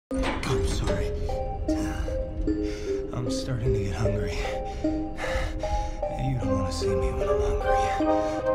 I'm sorry. I'm starting to get hungry. You don't want to see me when I'm hungry.